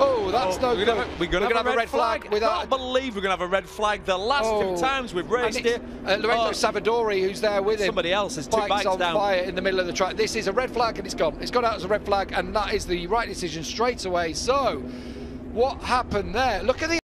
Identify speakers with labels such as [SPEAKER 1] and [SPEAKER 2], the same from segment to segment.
[SPEAKER 1] Oh, that's no good.
[SPEAKER 2] We're going to have a red flag.
[SPEAKER 1] Without...
[SPEAKER 2] I can't believe we're going to have a red flag. The last two times we've raced it.
[SPEAKER 1] Lorenzo Savadori, who's there with him.
[SPEAKER 2] Somebody else is 2 bikes
[SPEAKER 1] on
[SPEAKER 2] down.
[SPEAKER 1] fire in the middle of the track. This is a red flag and it's gone. It's gone out as a red flag, and that is the right decision straight away. So, what happened there? Look at the...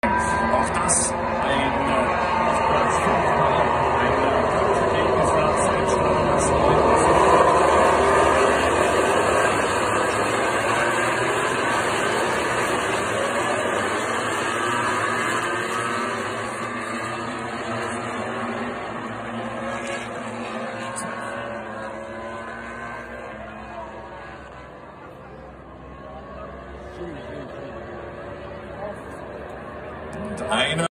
[SPEAKER 3] I know.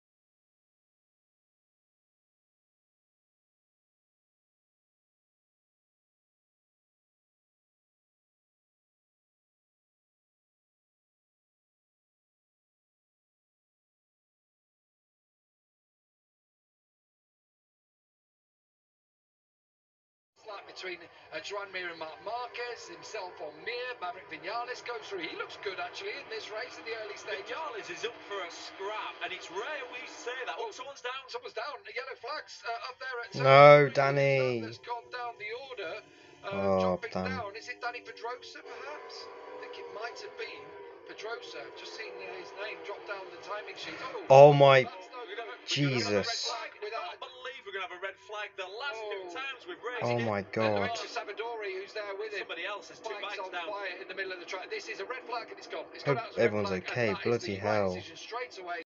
[SPEAKER 1] Between Joan Mir and Marc Marquez, himself on Mir, Maverick Vinales goes through. He looks good actually in this race in the early stages.
[SPEAKER 2] Vinales is up for a scrap, and it's rare we say that. Oh, someone's down.
[SPEAKER 1] Someone's down. The yellow flags up there at
[SPEAKER 4] no, Danny.
[SPEAKER 1] That's gone down the order. Jumping down. Is it Danny Pedrosa perhaps? I think it might have been Pedrosa. I've just seen his name drop down the timing sheet.
[SPEAKER 4] Oh my Jesus.
[SPEAKER 2] We're going to have a red flag. The last two times we've raced
[SPEAKER 4] Oh my God.
[SPEAKER 1] Savadori, who's there with him.
[SPEAKER 2] Somebody else is 2 bikes
[SPEAKER 1] on
[SPEAKER 2] down.
[SPEAKER 1] Fire in the middle of the track. This is a red flag and it's gone.
[SPEAKER 4] Hope everyone's okay. Bloody hell.
[SPEAKER 1] Straight away.